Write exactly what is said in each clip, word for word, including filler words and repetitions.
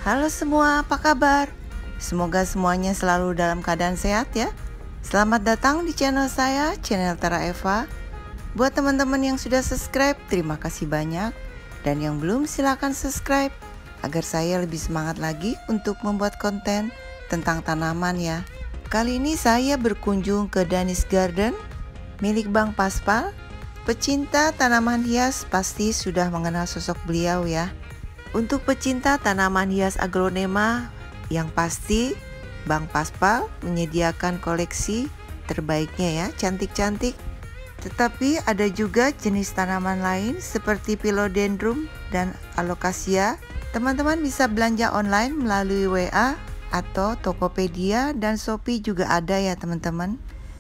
Halo semua, apa kabar? Semoga semuanya selalu dalam keadaan sehat ya. Selamat datang di channel saya, channel Tera Eva. Buat teman-teman yang sudah subscribe, terima kasih banyak. Dan yang belum, silakan subscribe agar saya lebih semangat lagi untuk membuat konten tentang tanaman ya. Kali ini saya berkunjung ke Danis Garden milik Bang Paspal. Pecinta tanaman hias pasti sudah mengenal sosok beliau ya. Untuk pecinta tanaman hias aglonema, yang pasti Bang Paspal menyediakan koleksi terbaiknya ya, cantik-cantik. Tetapi ada juga jenis tanaman lain seperti Philodendron dan Alocasia. Teman-teman bisa belanja online melalui W A atau Tokopedia, dan Shopee juga ada ya teman-teman.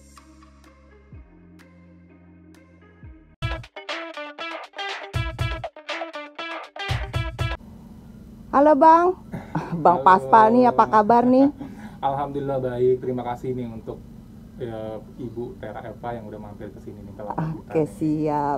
Halo Bang, Bang Paspal nih, apa kabar nih? Alhamdulillah baik, terima kasih nih untuk ya, Ibu Tera Eva yang udah mampir ke sini nih. Oke siap.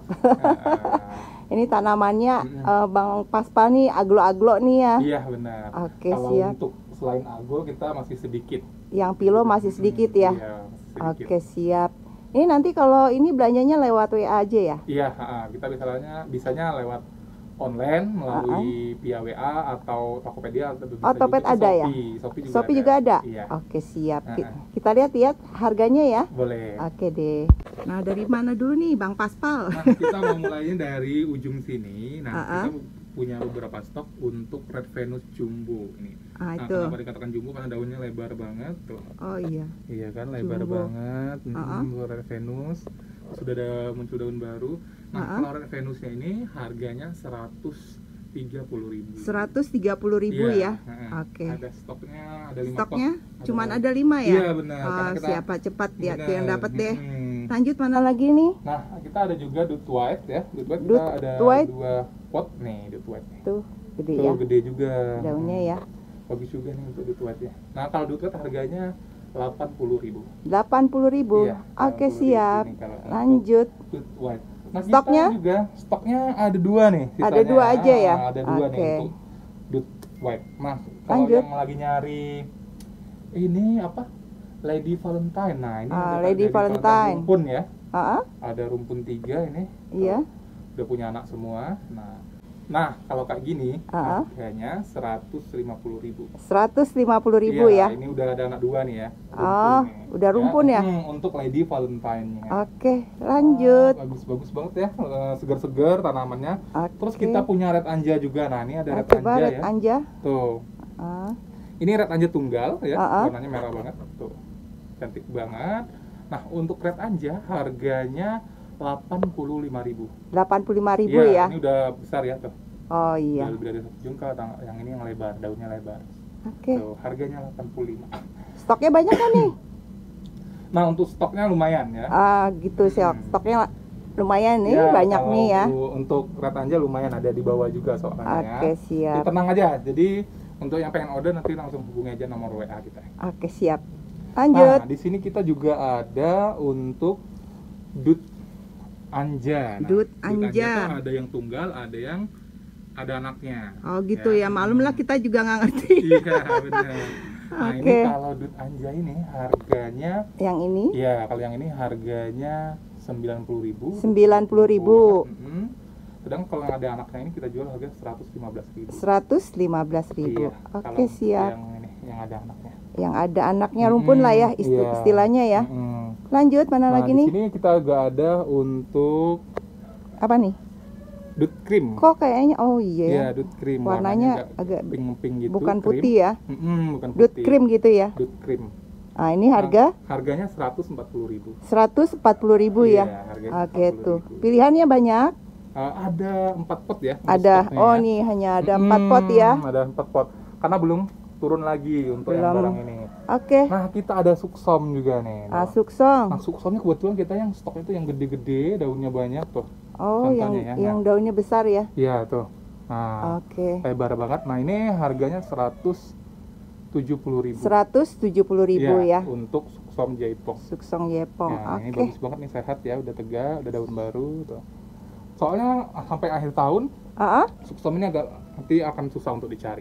Ini tanamannya uh, Bang Paspal nih aglo-aglo nih ya? Iya benar. Oke kalau siap. Untuk selain aglo kita masih sedikit. Yang pilo masih sedikit ya? Iya, masih sedikit. Oke siap. Ini nanti kalau ini belanjanya lewat W A aja ya? Iya, kita bisanya bisanya lewat online melalui uh-huh. via W A atau Tokopedia atau oh, Topet ada Shopee. ya? Shopee juga Shopee ada. juga ada? Iya. Oke siap. Uh-huh. Kita lihat-lihat harganya ya? Boleh. Oke deh. Nah dari mana dulu nih Bang Paspal? Nah, kita mau mulainya dari ujung sini. Nah, uh-huh. kita punya beberapa stok untuk Red Venus jumbo ini. Ah, nah, itu. kenapa dikatakan jumbo? Karena daunnya lebar banget tuh. Oh iya. Iya kan, lebar jumbo. banget. Uh-huh. Hmm, Red Venus sudah ada muncul daun baru. Nah, uh-huh. kalau Red Venusnya ini harganya seratus tiga puluh ribu. seratus tiga puluh ribu ya. ya. Oke. Okay. Ada stoknya, ada lima Stoknya stok. cuman ada, ada lima ya? Iya benar. Oh, kita, siapa cepat ya yang dapat deh. Hmm. Lanjut mana lagi nih? Nah, kita ada juga Dut White ya. Dut White Dut kita ada white. dua pot nih, Dut White nih. Tuh, gede Tuh, ya. gede juga. Daunnya ya. Bagus juga nih untuk Dut White ya. Nah, kalau Dut White harganya delapan puluh ribu. delapan puluh ribu. Iya, oke siap. Nih, lanjut. Dut White. Nah, stoknya kita juga stoknya ada dua nih sisanya. Ada dua aja ya? Nah, ada dua okay. nih untuk Dut White. Nah, kalau lanjut. yang lagi nyari ini apa? Lady Valentine. Nah, ini ah, ada Lady Valentine. Rumpun ya. Uh-huh. Ada rumpun tiga ini. Iya. Udah punya anak semua. Nah, nah kalau kayak gini uh-huh. harganya seratus lima puluh ribu. seratus lima puluh ribu ya, ya. Ini udah ada anak dua nih ya. Oh, nih. Udah rumpun ya? ya? Hmm, untuk Lady Valentine-nya. Oke, lanjut. Ah, bagus-bagus banget ya, segar-segar tanamannya. Okay. Terus kita punya Red Anja juga. Nah, ini ada Red Coba Anja Red ya. Anja. Tuh. Uh. Ini Red Anja tunggal ya, uh-uh. warnanya merah banget. Tuh. Cantik banget. Nah, untuk Red Anja harganya delapan puluh lima ribu. delapan puluh lima ribu ya, ya? Ini udah besar ya tuh. Oh iya. Udah lebih dari satu jengkal, yang ini yang lebar, daunnya lebar. Oke. Okay. Tuh, harganya delapan puluh lima. Stoknya banyak kan nih? Nah, untuk stoknya lumayan ya. Ah, gitu sih. Hmm. Stoknya lumayan nih, ya, banyak nih ya. Untuk Red Anja lumayan, ada di bawah juga soalnya. Oke, okay, ya. siap. Jadi, tenang aja. Jadi, untuk yang pengen order nanti langsung hubungi aja nomor W A kita. Oke, okay, siap. Lanjut. Nah, di sini kita juga ada untuk Dut Anja. Nah, Dut Anja. Dut Anja tuh ada yang tunggal, ada yang ada anaknya. Oh gitu ya, ya. Malum lah kita juga nggak ngerti. Iya benar. Nah okay. ini kalau Dut Anja ini harganya. Yang ini? Iya, kalau yang ini harganya sembilan puluh ribu. Sembilan puluh ribu. Mm-hmm. Sedang kalau yang ada anaknya ini kita jual harga seratus lima belas ribu. Seratus lima belas ribu. Iya, oke siap. Yang ini, yang ada anaknya. Yang ada anaknya rumpun mm-hmm. lah ya isti- iya. istilahnya ya. Mm-hmm. Lanjut mana nah, lagi di nih? Sini kita juga ada untuk apa nih? Dut cream. Kok kayaknya oh iya. Iya, Dut cream. Warnanya, Warnanya agak pink-pink gitu. Bukan cream. putih ya? Mm-hmm, bukan putih. Dut cream gitu ya? Dut cream. Ah ini harga? Nah, harganya seratus empat puluh ribu. seratus empat puluh ribu ya? Iya, oke tuh. Pilihannya banyak? Uh, ada empat pot ya. Ada. Oh ya. Nih hanya ada empat hmm, pot ya? Ada empat pot. Karena belum turun lagi untuk belum. Yang barang ini. Oke. Okay. Nah kita ada suksom juga nih. Ah suksom. Nah suksomnya kebetulan kita yang stoknya itu yang gede-gede, daunnya banyak tuh. Oh yang ya. yang nah. daunnya besar ya? Iya tuh. Nah. Oke. Okay. Lebar banget. Nah ini harganya seratus tujuh puluh ribu. seratus tujuh puluh ribu ya, ya. Untuk suksom jaipong. Suksom jaipong. Nah, Oke. Okay. Ini bagus banget nih, sehat ya, udah tegak, udah daun baru tuh. Soalnya sampai akhir tahun, uh-huh. suksom ini agak nanti akan susah untuk dicari.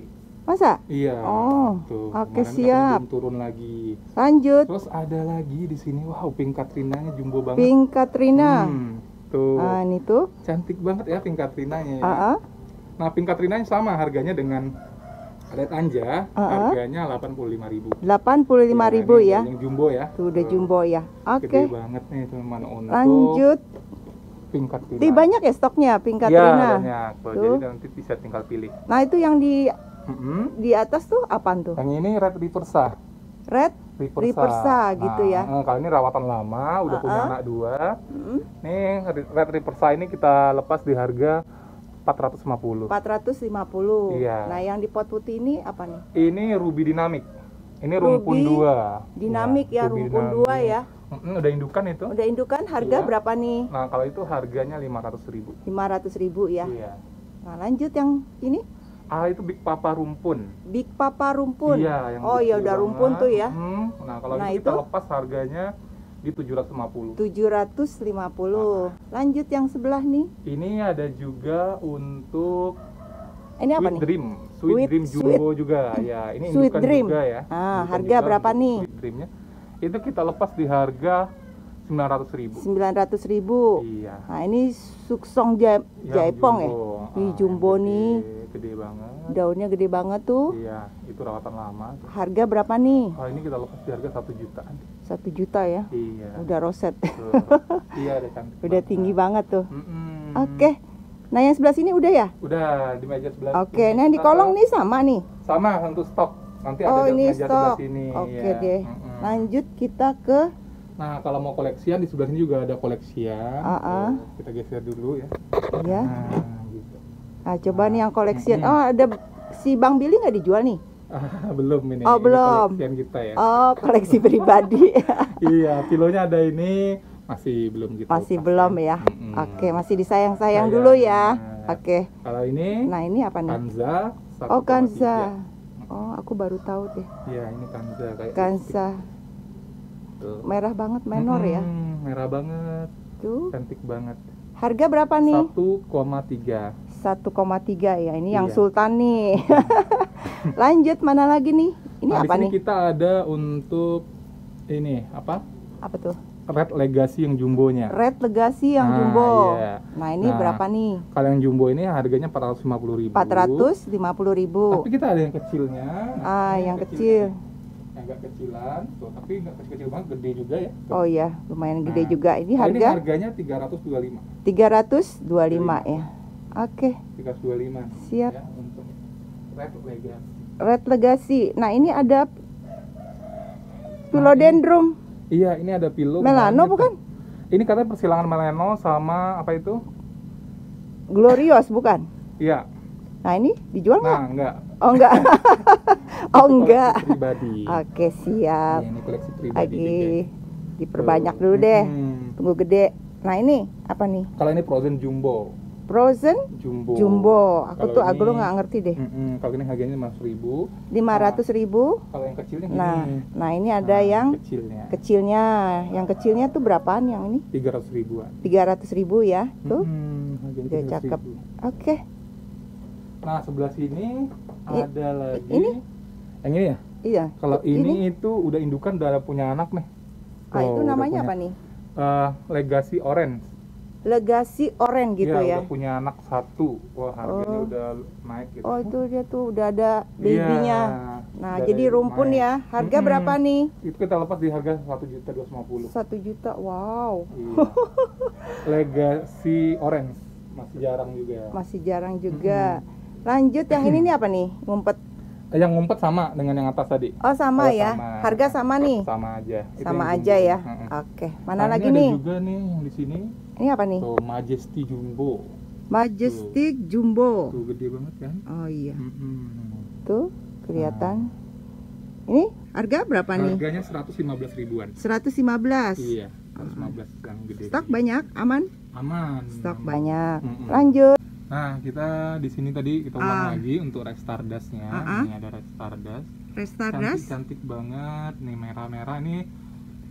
Masa? Iya. Oh, tuh. oke, Kemarin siap. belum turun lagi. Lanjut. Terus ada lagi di sini, wow, pink Katrinanya jumbo banget. Pink Katrina. Hmm, tuh. Ah, ini tuh. Cantik banget ya pink Katrinanya ya. Ah, ah. Nah, pink Katrinanya sama harganya dengan Red Anja, Ah, ah. harganya delapan puluh lima ribu. delapan puluh lima ribu ini ya. Yang jumbo ya. Tuh udah jumbo ya. Oke. Gede banget nih teman untuk Lanjut. pink Katrina. Ih, banyak ya stoknya pink Iya, Katrina. banyak. Tuh, Tuh. jadi nanti bisa tinggal pilih. Nah, itu yang di Mm-mm. di atas tuh apaan tuh? Yang ini Red Riversa. Red Riversa, Riversa gitu nah, ya. eh, kalau ini rawatan lama, udah Uh-uh. punya anak dua. Mm, Nih Red Riversa ini kita lepas di harga empat ratus lima puluh. empat ratus lima puluh. Iya. Nah, yang di pot putih ini apa nih? Ini Ruby Dynamic. Ini rumpun Ruby dua. Dinamik ya, Ruby rumpun Dynamic. dua ya. Mm-mm, udah indukan itu. Udah indukan harga Iya. berapa nih? Nah, kalau itu harganya lima ratus ribu. lima ratus ribu ya. Iya. Nah, lanjut yang ini Ah, itu Big Papa rumpun. Big Papa rumpun. Iya, yang Oh ya kecil udah rumpun banget. tuh ya. Hmm, nah, kalau Nah, itu kita itu? lepas harganya di tujuh ratus lima puluh. tujuh ratus lima puluh. Lanjut yang sebelah nih. Ini ada juga untuk Ini apa Sweet nih? Dream, Sweet, Sweet- Dream Jumbo juga. Ya, ini Sweet indukan Dream. juga ya. Ah, Indukan harga juga berapa untuk nih? Sweet Dreamnya. Itu kita lepas di harga sembilan ratus ribu. sembilan ratus ribu. Iya. Nah, ini suksong ja Yang jaipong ya. jumbo. Ih, Ah, jumbo yang nih. Gede, gede banget. Daunnya gede banget tuh. Iya, itu rawatan lama. Harga berapa nih? Kalau ini kita lepas di harga satu jutaan. Satu juta ya. Iya. Udah roset. Tuh. Iya, ada cantik. Udah tinggi banget tuh. Mm-mm. Oke. Nah, yang sebelah sini udah ya? Udah di meja sebelah. Oke. Nah, yang di kolong nih sama nih. Sama untuk stok. Nanti Oh, ada di ini meja sebelah stok. sini. Oke ya. deh. Mm-mm. Lanjut kita ke Nah, kalau mau koleksian di sebelah sini juga ada koleksian. Ah-ah. Tuh, kita geser dulu ya. ya. Nah, gitu. Nah, coba nih yang koleksian. Mm-mm. Oh, ada si Bang Billy nggak dijual nih? Ah, belum ini. Oh, Ini belum. koleksian kita ya. Oh, koleksi pribadi. Iya, kilonya ada ini masih belum gitu. Masih belum ya. Mm-mm. Oke, masih disayang-sayang Sayang. dulu ya. Nah, Oke. Kalau ini Nah, ini apa nih? Kanza. Oh, satu koma tiga. Kanza. Oh, aku baru tahu deh. Iya, ini Kanza kayak Kanza. Tuh. Merah banget menor ya. Mm-mm, merah banget. Tuh. Cantik banget. Harga berapa nih? satu koma tiga. satu koma tiga ya. Ini yang Iya. Sultan nih. Lanjut mana lagi nih? Ini Nah, apa di sini nih? kita ada untuk ini apa? Apa tuh? Red Legacy yang jumbonya. Red Legacy yang Nah, jumbo. iya. Nah, ini Nah, berapa nih? Kalau yang jumbo ini harganya empat ratus lima puluh ribu. empat ratus lima puluh ribu. Tapi kita ada yang kecilnya. Ah, ini yang kecil. Yang agak kecilan, tuh, tapi nggak kecil-kecil banget, gede juga ya. Tuh. Oh iya, lumayan gede Nah, juga. Ini kalau harga harganya tiga ratus dua puluh lima. tiga ratus dua puluh lima ya. Oke, tiga ratus dua puluh lima. Siap. Ya, untuk Red Legacy. Red Legacy. Nah, ini ada Philodendron Iya, ini ada pilo. Melano kemarin bukan? kita- Ini katanya persilangan Melano sama apa itu? Glorious bukan? Iya. Nah, ini dijual nggak? Nah, enggak. Oh enggak. Oh enggak. Koleksi pribadi. Oke, siap. Iya, ini koleksi pribadi. Lagi gede. diperbanyak Tuh. dulu deh. Hmm. Tunggu gede. Nah, ini apa nih? Kalau ini frozen jumbo. Frozen Jumbo. jumbo. Aku Kalau tuh ini- agak nggak ngerti deh. Mm-mm, kalau ini harganya lima ratus ribu. lima ratus ribu. Kalau yang kecilnya gini. Nah, nah ini ada Nah, yang kecilnya kecilnya. Yang kecilnya tuh berapaan yang ini? tiga ratus ribuan. tiga ratus ribu ya. Tuh. Mm-mm, harganya Udah tiga ratus cakep. ribu. Oke. Nah, sebelah sini I- ada lagi. ini? Yang ini ya? Iya. Kalau ini, itu udah indukan, udah punya anak nih. Ah, itu Tuh, udah namanya punya. apa nih? Eh, Legacy Orange. Legacy Orange gitu Iya, ya. udah punya anak satu. Wah, harganya Oh. udah naik gitu. Oh, itu dia tuh udah ada Iya, babynya. Nah, udah jadi ada rumpun naik. ya. Harga Mm-mm. berapa nih? Itu kita lepas di harga satu juta dua ratus lima puluh. Satu juta. Wow. Iya. Legacy Orange masih jarang juga. Masih jarang juga. Lanjut yang ini nih apa nih? Ngumpet. Eh, Yang ngumpet sama dengan yang atas tadi. Oh, sama Oh, ya. sama. Harga sama nih. Sama aja. Itu Sama yang aja jumbo. ya. Mm-mm. Oke. Mana Nah, lagi ini nih? ada juga nih yang di sini. Ini apa nih? Tuh Majesty Jumbo. Majestic Jumbo. Tuh gede banget kan? Oh iya. Mm-mm. Tuh kelihatan. Ini harga berapa nih? Harganya seratus lima belas ribuan. seratus lima belas. Iya, seratus lima belas yang gede. Stok banyak, aman? Aman. Stok aman. banyak. Mm-mm. Lanjut. Nah, kita di sini tadi kita ulang Ah. lagi untuk Red Stardust-nya. Ah, ah. Ini ada Red Stardust. Restardust. Cantik-cantik banget. Nih merah-merah nih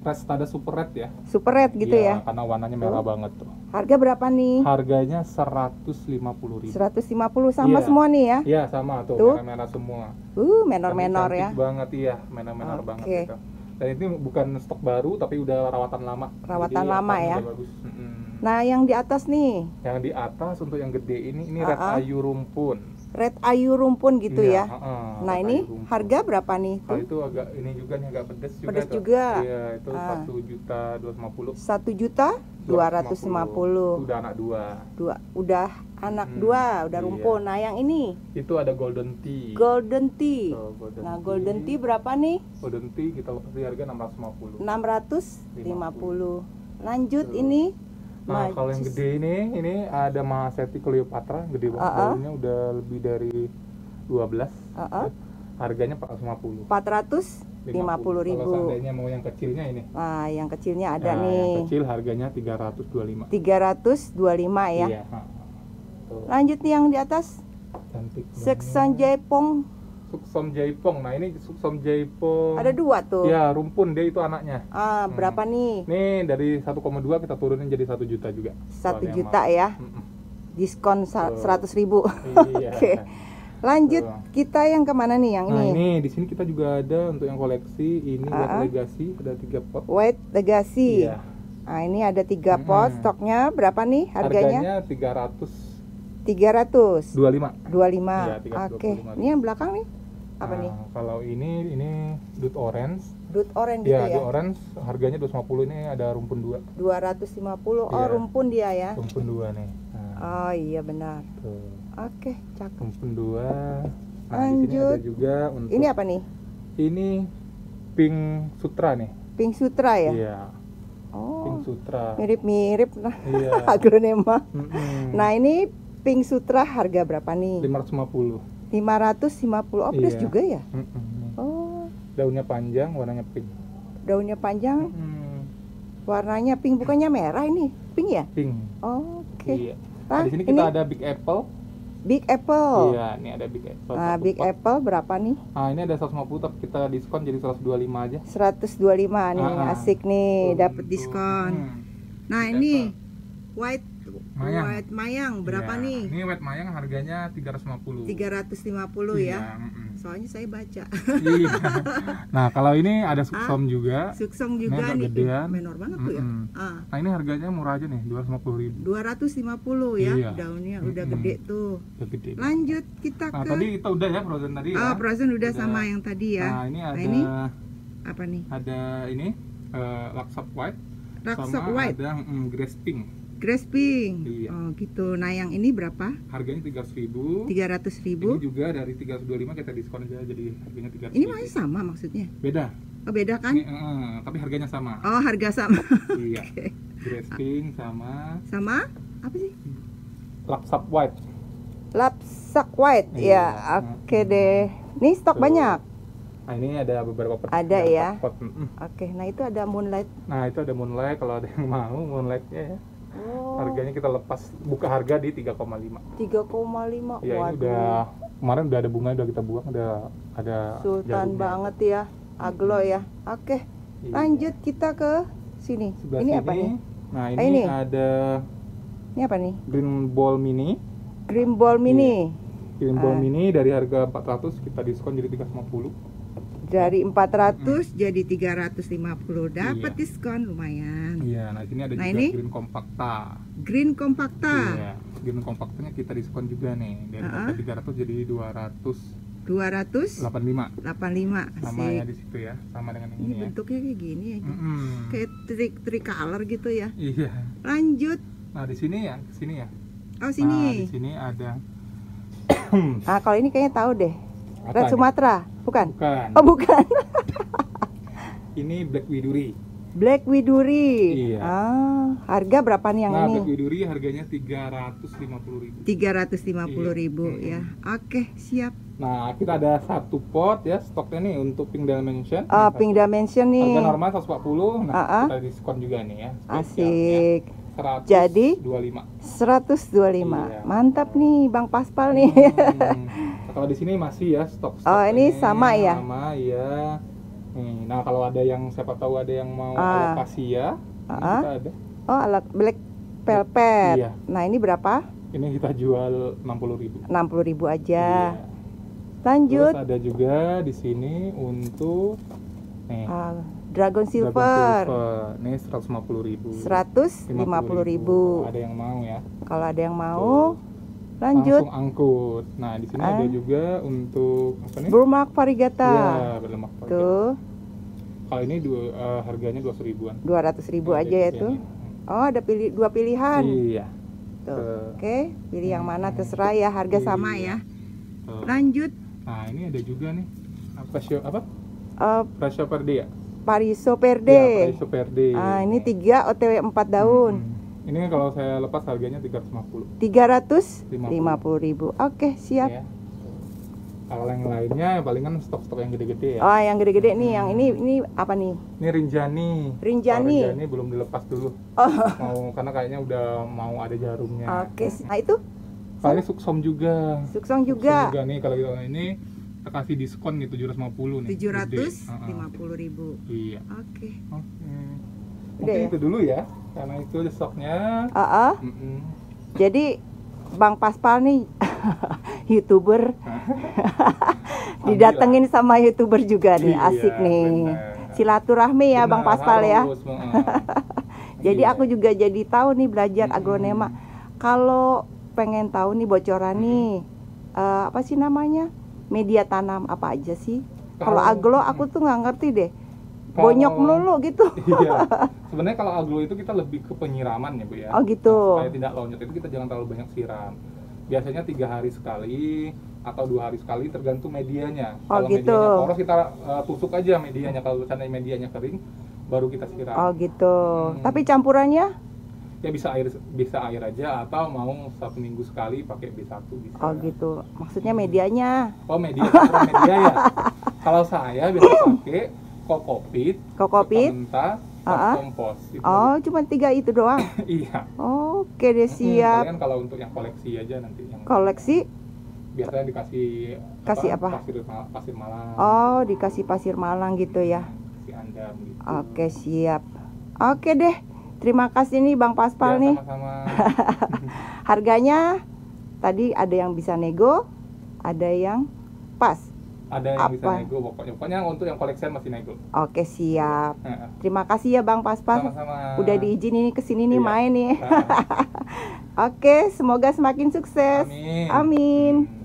Restada Super Red ya. Super Red gitu Iya, ya. karena warnanya merah Tuh. banget tuh. Harga berapa nih? Harganya seratus lima puluh ribu. seratus lima puluh sama Iya. semua nih ya. Iya, sama tuh, Tuh. merah-merah semua. Uh, menor-menor Cantik ya. banget iya, menor-menor Oke. banget gitu. Dan ini bukan stok baru tapi udah rawatan lama. Rawatan Jadi, lama akarnya ya. udah bagus. Mm-mm. Nah, yang di atas nih, Yang di atas untuk yang gede ini ini Uh-uh. red ayu rumpun. Red Ayu Rumpun gitu Iya, ya. uh-uh, Nah, red ini ayu rumpun. harga berapa nih? Kalau Tuh, itu agak ini juga nih agak pedes juga. Pedes tuh. juga. Iya, itu Ah. satu juta dua ratus lima puluh. satu juta dua ratus lima puluh. Udah anak dua. Dua, udah anak Hmm, dua, udah iya. rumpun. Nah, yang ini Itu ada golden tea. Golden Tea. Tuh, golden Nah, Golden Tea berapa nih? Golden tea kita lepas di harga enam ratus lima puluh. enam ratus lima puluh. Lanjut Tuh. ini. Nah, kalau yang Majus. gede ini, ini ada Mahaseti Cleopatra, gede banget, Uh-uh. daunnya udah lebih dari dua belas. Uh-uh. Harganya empat ratus lima puluh. empat ratus lima puluh Kalau ribu. seandainya mau yang kecilnya ini. Nah, yang kecilnya ada Nah, yang nih. kecil harganya tiga ratus dua puluh lima. tiga ratus dua puluh lima ya. Iya, ha. Tuh, Lanjut nih yang di atas. cantik. Seksan banget. Jaipong. Suksom Jaipong. Nah, ini Suksom Jaipong. Ada dua tuh. Ya, rumpun dia itu anaknya. Ah, Hmm. berapa nih? Nih dari satu koma dua kita turunin jadi satu juta juga. Satu Soalnya juta emang- ya. Mm-mm. Diskon sa- Tuh. seratus ribu. Iya. Oke. Lanjut Tuh. kita yang kemana nih yang Nah ini? ini di sini kita juga ada untuk yang koleksi ini buat Ah, ah. legasi ada tiga pot. White Legacy. Iya. Nah, ini ada tiga pot. Mm-mm. Stoknya berapa nih harganya? Harganya tiga ratus tiga ratus dua puluh lima. dua puluh lima. Iya, tiga ratus dua Oke. puluh lima. Ini yang belakang nih. Apa Nah, nih? kalau ini ini Dut Orange. Dut orange gitu Ya, ya. Dut Orange harganya dua ratus lima puluh, ini ada rumpun dua. dua ratus lima puluh. Oh, Iya. rumpun dia ya. Rumpun dua nih. Nah, Oh, iya benar. tuh. Oke, cakep. Rumpun dua. Nah, di sini ada Lanjut. juga untuk Ini apa nih? Ini Pink Sutra nih. Pink Sutra ya? Iya, Pink Oh, Sutra. mirip-mirip nah. Iya. Agronema. Mm-mm. Nah, ini Pink Sutra harga berapa nih? lima ratus lima puluh. lima ratus lima puluh. Oh, pedas Iya. juga ya? Mm-mm. Oh, Daunnya panjang, warnanya pink. daunnya panjang, Mm-mm. warnanya pink, bukannya merah ini. Pink ya? Pink. Oh, oke. Iya. Ah, Nah, di sini ini kita ada Big Apple. Big Apple. Iya, ini ada Big Apple. Nah, satu Big pot. Apple berapa nih? Nah, ini ada seratus lima puluh tapi kita diskon jadi seratus dua puluh lima aja. seratus dua puluh lima nih, Ah, ah. asik nih, Tuh, dapat tuh. diskon. Hmm. Nah, Big ini Apple. white Mayang. white mayang berapa Iya. nih? Ini white mayang harganya tiga ratus lima puluh. tiga ratus lima puluh Iya, ya. mm-mm. Soalnya saya baca. Iya. Nah, kalau ini ada Suksom juga. Suksong Ini juga agak nih. gedean. Menor banget tuh ya. Mm-mm. Ah, Nah, ini harganya murah aja nih, dua ratus lima puluh ribu. dua ratus lima puluh ya. Iya. Daunnya udah Mm-mm. gede tuh. Udah gede. Lanjut kita Nah, ke tadi kita udah ya frozen tadi ya. Ah, frozen udah, Udah. sama yang tadi ya. Nah, ini ada ini apa nih? ada ini eh, Laksap White Laksap sama White. ada mm, Grace Pink. Grace Pink. Iya. Oh, gitu. Nah, yang ini berapa? Harganya tiga ratus ribu. tiga ratus Ini ribu. juga dari tiga ratus dua puluh lima kita diskon aja jadi harganya tiga ratus Ini ribu. masih sama maksudnya? Beda. Oh, beda kan? Ini, eh, tapi harganya sama. Oh, harga sama. Iya. Oke. Grace Pink sama Sama apa sih? Laksap White. Lapsak White. Iya. Ya, oke deh. Nih stok Tuh. banyak. Nah, ini ada beberapa pot. Ada beberapa ya. pot. Mm-mm. Oke, nah itu ada Moonlight. Nah, itu ada Moonlight kalau ada yang mau Moonlightnya ya. Oh, Harganya kita lepas buka harga di tiga koma lima. tiga koma lima. Ya, ini Waduh. udah kemarin udah ada bunga udah kita buang, udah ada Sultan jarumnya. banget ya. Aglo ya. Oke. Iya. Lanjut kita ke sini. Sebelah Ini sini, apa nih? Nah, ini, Ah, ini? ada Ini apa nih? Green Ball Mini. Green Ball Mini. Green Ball Ah. Mini dari harga empat ratus kita diskon jadi tiga ratus lima puluh. Dari empat ratus jadi tiga ratus lima puluh. Dapat Iya. diskon lumayan. Iya, nah sini ada Nah, juga ini? Green Compacta. Green Compacta. Iya, Green Compactanya kita diskon juga nih dari Ah, harga ah. tiga ratus jadi dua ratus dua ratus delapan puluh lima. delapan puluh lima. Sama ya Asik. di situ ya, sama dengan yang Ini ini ya. bentuknya kayak gini ya. Mm-mm. Kayak tri tricolor gitu ya. Iya. Lanjut. Nah, di sini ya, sini ya. Oh, Nah, di sini. sini ada Ah, kalau ini kayaknya tahu deh. apa Red nih? Sumatera, bukan? Bukan. Oh, bukan. Ini Black Widuri. Black Widuri. Iya. Ah, harga berapa nih yang Nah, ini? Black Widuri harganya tiga ratus lima puluh ribu. tiga ratus lima puluh ribu Iya. ya. Oke, siap. Nah, kita ada satu pot ya, stoknya nih untuk Pink Dimension. Ah, Nah, Pink Dimension nih. harga normal seratus empat puluh, nah Ah, ah. kita diskon juga nih ya. spesialnya Asik. seratus Jadi? dua puluh lima. seratus dua puluh lima. Iya. Mantap nih Bang Paspal nih. Hmm. Nah, kalau di sini masih ya stok. Oh, ini sama ya? Sama ya. Nih, nah kalau ada yang siapa tahu ada yang mau Ah. alokasia, ini Ah. kita ada. Oh, alat black velvet. Iya. Nah, ini berapa? Ini kita jual enam puluh ribu. enam puluh ribu aja. Iya. Lanjut. Terus ada juga di sini untuk nih Ah, Dragon Dragon Silver. Silver. Nih seratus lima puluh ribu. seratus lima puluh ribu. Kalau ada yang mau ya. Kalau ada yang mau, Tuh. lanjut. Langsung angkut. Nah, di sini Ah. ada juga untuk apa nih? Burmak Varigata. Iya, berlemak varigata. Tuh, Kalau ini dua, eh, harganya dua ratus ribuan. dua ratus ribu Nah, aja dari ya yang tuh. ini. Oh, ada pilih dua pilihan. Iya. Tuh. Tuh. Oke, pilih yang mana Hmm. terserah ya, harga Iya. sama ya. Tuh. Lanjut. Nah, ini ada juga nih. Apa show apa? eh Rasio per day ya? Pariso Iya, Perde. Rasio per day. Ah, ini tiga O T W empat daun. Hmm. Ini kalau saya lepas harganya tiga ratus lima puluh. tiga ratus lima puluh ribu. Oke, siap. Ya. Kalau yang lainnya palingan stok-stok yang gede-gede ya. Oh, yang gede-gede nih, yang ini ini apa nih? Ini Rinjani. Rinjani. Kalau Rinjani belum dilepas dulu. Oh, Mau karena kayaknya udah mau ada jarumnya. oke. Nah, itu Paling Suksom juga. Suksong Suksom juga. juga nih kalau kita ini kita kasih diskon nih tujuh ratus lima puluh nih. tujuh ratus Gede. lima puluh ribu. Uh-uh. Iya. Oke. Oke. Udah Mungkin ya? itu dulu ya. Karena itu stoknya. Ah, ah. Mm-mm. Jadi Bang Paspal nih YouTuber didatengin sama YouTuber juga nih, Iya, asik nih. benar. Silaturahmi ya Bang Benar, Paspal ya. harus, uh-uh. Jadi Iya. aku juga jadi tahu nih belajar Mm-mm. aglonema. Kalau pengen tahu nih bocoran nih, eh, apa sih namanya? Media tanam apa aja sih? Kalau Kalau- aglo aku tuh nggak ngerti deh. Kalau- Bonyok melulu gitu. Iya. Sebenarnya kalau aglo itu kita lebih ke penyiraman ya, Bu ya. Oh, gitu. Nah, supaya tidak lonjot itu kita jangan terlalu banyak siram. Biasanya tiga hari sekali atau dua hari sekali tergantung medianya. Oh, Kalau gitu. medianya poros kita uh, tusuk aja medianya. Kalau seandainya medianya kering baru kita siram. Oh gitu. Hmm. Tapi campurannya? Ya bisa air bisa air aja atau mau satu minggu sekali pakai B satu bisa. Oh gitu. Maksudnya medianya? Oh, media campuran media ya. Kalau saya biasa pakai kokopit, Kokopit? mentah, Ah, ah. kompos. Itu Oh, cuma tiga itu doang. iya. Oke deh, Hmm, siap. kalian kalau untuk yang koleksi aja nanti yang Koleksi? biasanya dikasih Kasih apa? Pasir, ma- pasir malam. Oh, dikasih pasir malang gitu ya. Kasih andam gitu. Oke, siap. Oke deh. Terima kasih nih Bang Paspal Ya, nih. sama-sama. Harganya tadi ada yang bisa nego, ada yang pas. Ada yang bisa Apa? nego pokoknya. Pokoknya untuk yang koleksian masih nego. Oke, siap. Heeh. Terima kasih ya Bang Paspal. Sama-sama. Udah diizinin nih kesini nih Iya. main nih. Heeh. Oke, semoga semakin sukses. Amin. Amin. Hmm.